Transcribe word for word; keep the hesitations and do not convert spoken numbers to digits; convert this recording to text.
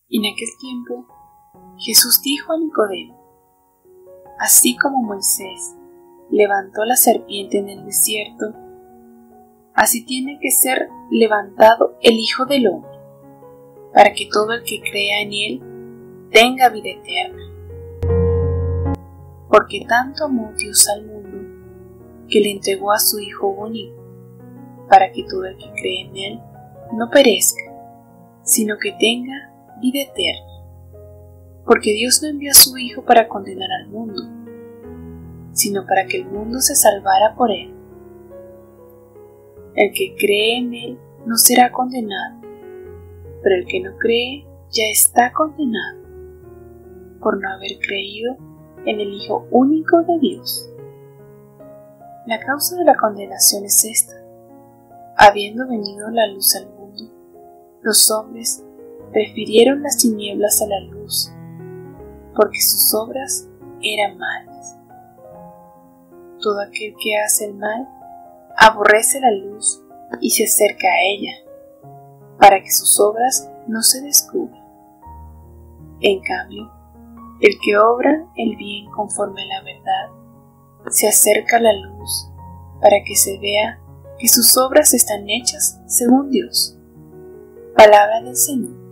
En aquel tiempo, Jesús dijo a Nicodemo: así como Moisés levantó la serpiente en el desierto, así tiene que ser levantado el Hijo del Hombre, para que todo el que crea en él tenga vida eterna. Porque tanto amó Dios al mundo, que le entregó a su Hijo único, para que todo el que cree en él no perezca, sino que tenga vida eterna. Porque Dios no envió a su Hijo para condenar al mundo, sino para que el mundo se salvara por él. El que cree en él no será condenado, pero el que no cree ya está condenado, por no haber creído en el Hijo único de Dios. La causa de la condenación es esta: habiendo venido la luz al mundo, los hombres prefirieron las tinieblas a la luz, porque sus obras eran malas. Todo aquel que hace el mal aborrece la luz y se acerca a ella, para que sus obras no se descubran. En cambio, el que obra el bien conforme a la verdad se acerca a la luz, para que se vea que sus obras están hechas según Dios. Palabra del Señor.